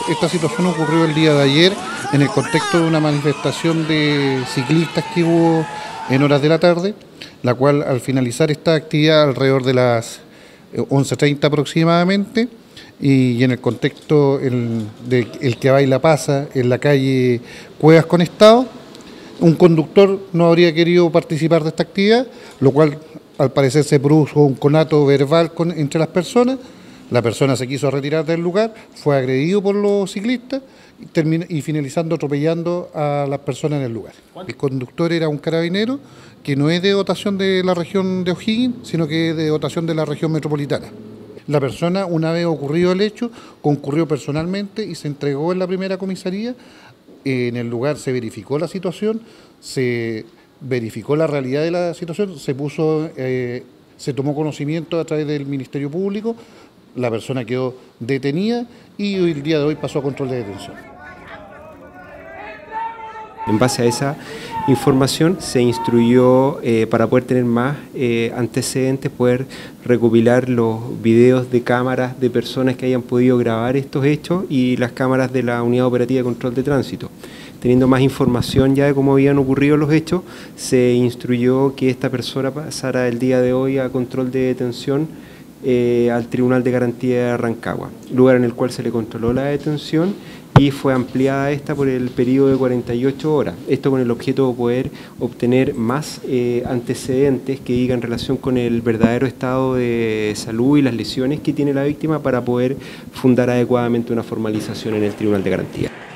Esta situación ocurrió el día de ayer en el contexto de una manifestación de ciclistas que hubo en horas de la tarde, la cual al finalizar esta actividad alrededor de las 11:30 aproximadamente, y en el contexto de el que baila pasa en la calle Cuevas con Estado, un conductor no habría querido participar de esta actividad, lo cual al parecer se produjo un conato verbal entre las personas. La persona se quiso retirar del lugar, fue agredido por los ciclistas y finalizando atropellando a las personas en el lugar. El conductor era un carabinero que no es de dotación de la región de O'Higgins, sino que es de dotación de la región metropolitana. La persona, una vez ocurrido el hecho, concurrió personalmente y se entregó en la primera comisaría. En el lugar se verificó la situación, se verificó la realidad de la situación, se tomó conocimiento a través del Ministerio Público, la persona quedó detenida y el día de hoy pasó a control de detención. En base a esa información se instruyó para poder tener más antecedentes, poder recopilar los videos de cámaras de personas que hayan podido grabar estos hechos y las cámaras de la Unidad Operativa de Control de Tránsito. Teniendo más información ya de cómo habían ocurrido los hechos, se instruyó que esta persona pasara el día de hoy a control de detención al Tribunal de Garantía de Rancagua, lugar en el cual se le controló la detención y fue ampliada esta por el periodo de 48 horas. Esto con el objeto de poder obtener más antecedentes que digan relación con el verdadero estado de salud y las lesiones que tiene la víctima para poder fundar adecuadamente una formalización en el Tribunal de Garantía.